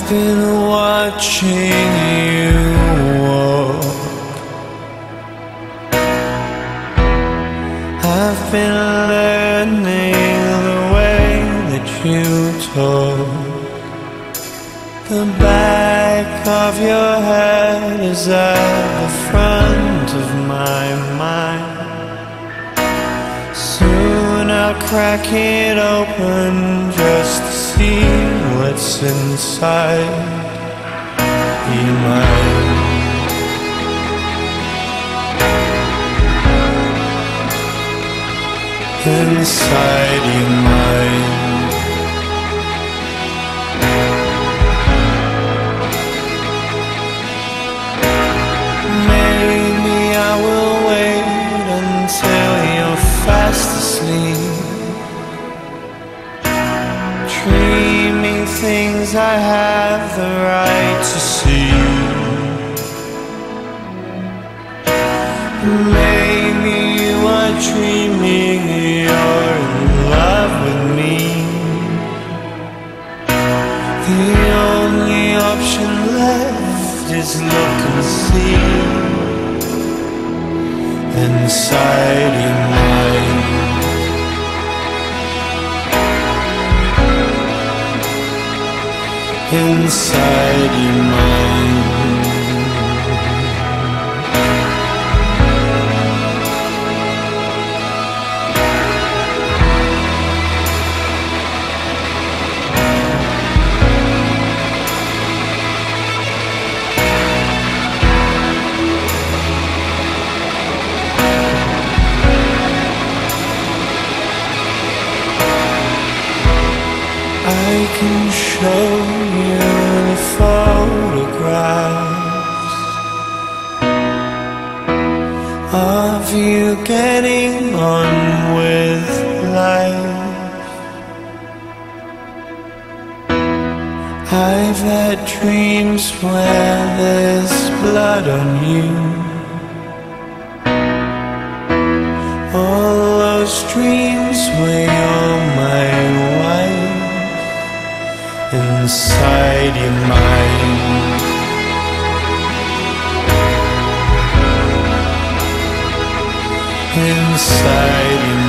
been watching you walk. I've been learning the way that you talk. The back of your head is at the front of my mind. Soon I'll crack it open just to see what's inside your mind. Inside your mind. Maybe I will wait until you're fast asleep, dreaming things I have the right to see. Maybe you are dreaming you're in love with me. The only option left is look and see inside your mind. Inside your mind. I can show you the photographs of you getting on with life. I've had dreams where there's blood on you. All those dreams where you're my wife. Inside your mind. Inside your